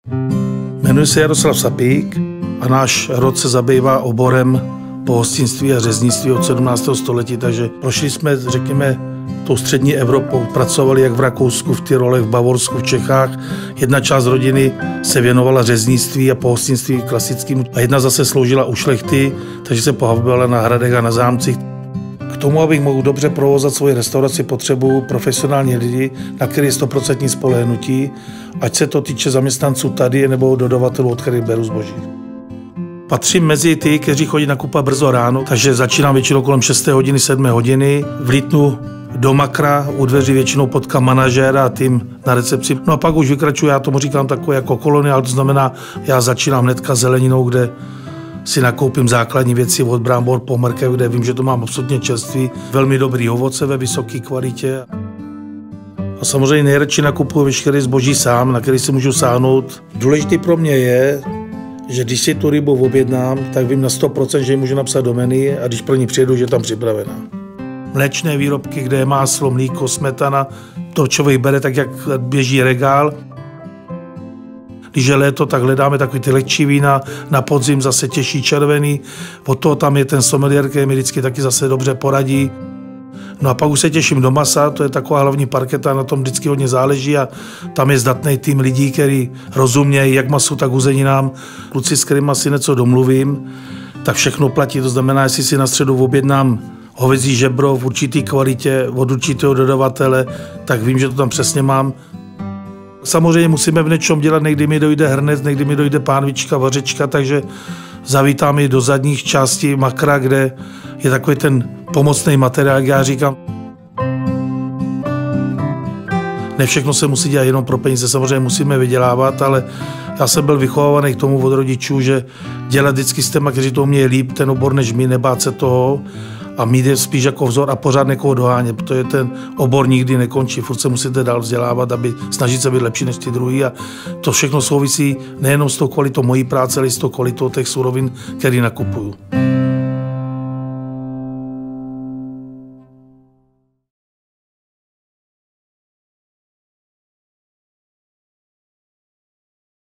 Jmenuji se Jaroslav Sapík a náš rod se zabývá oborem pohostinství a řeznictví od 17. století, takže prošli jsme, řekněme, tou střední Evropou. Pracovali jak v Rakousku, v Tyrolech, v Bavorsku, v Čechách. Jedna část rodiny se věnovala řeznictví a pohostinství klasickým a jedna zase sloužila u šlechty, takže se pohybovala na hradech a na zámcích. K tomu, abych mohl dobře provozovat svoji restauraci, potřebuji profesionální lidi, na který je 100% spolehnutí, ať se to týče zaměstnanců tady nebo dodavatelů, od kterých beru zboží. Patřím mezi ty, kteří chodí nakupovat brzo ráno, takže začínám většinou kolem 6 hodiny, 7 hodiny. Vlítnu do makra, u dveří většinou potkám manažéra a tým na recepci. No a pak už vykračuju, já tomu říkám takové jako koloniál, to znamená, já začínám hnedka zeleninou, kde si nakoupím základní věci od brambor po mrkev, kde vím, že to mám absolutně čerstvý, velmi dobrý ovoce ve vysoké kvalitě. A samozřejmě nejradši nakupuju veškeré zboží sám, na který si můžu sáhnout. Důležitý pro mě je, že když si tu rybu objednám, tak vím na 100%, že ji můžu napsat do menu a když pro ní přijedu, že je tam připravená. Mléčné výrobky, kde je máslo, mlíko, smetana, to člověk bere tak, jak běží regál. Když je léto, tak hledáme takový ty lehčí vína, na podzim zase těžší červený, od toho tam je ten sommelier, který mi vždycky taky zase dobře poradí. No a pak už se těším do masa, to je taková hlavní parketa, na tom vždycky hodně záleží a tam je zdatný tým lidí, který rozumějí jak masu, tak uzeninám. Kluci, s kterými si něco domluvím, tak všechno platí, to znamená, jestli si na středu objednám hovězí žebro v určité kvalitě od určitého dodavatele, tak vím, že to tam přesně mám. Samozřejmě musíme v něčem dělat, někdy mi dojde hrnec, někdy mi dojde pánvička, vařečka, takže zavítám i do zadních částí makra, kde je takový ten pomocný materiál, jak já říkám. Ne všechno se musí dělat jenom pro peníze, samozřejmě musíme vydělávat, ale já jsem byl vychovávaný k tomu od rodičů, že dělat vždycky s těma, kteří to umějí líp, ten obor než my, nebát se toho a mít je spíš jako vzor a pořád někoho dohánět, protože ten obor nikdy nekončí, furt se musíte dál vzdělávat, aby snažit se být lepší než ty druhý a to všechno souvisí nejenom s tou kvalitou mojí práce, ale i s tou kvalitou těch surovin, které nakupuju.